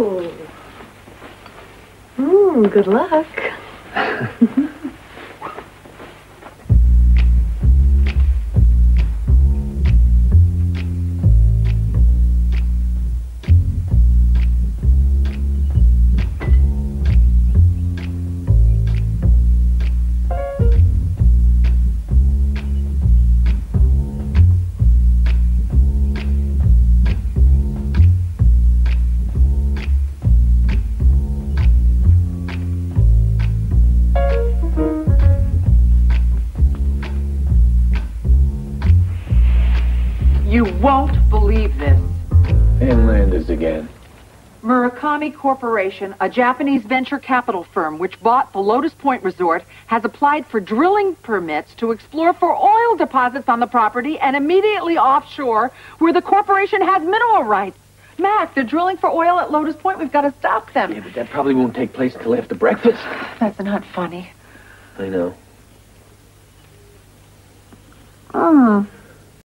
Oh. Good luck. You won't believe this. Inlanders again. Murakami Corporation, a Japanese venture capital firm which bought the Lotus Point Resort, has applied for drilling permits to explore for oil deposits on the property and immediately offshore where the corporation has mineral rights. Mac, they're drilling for oil at Lotus Point. We've got to stop them. Yeah, but that probably won't take place till after breakfast. That's not funny. I know.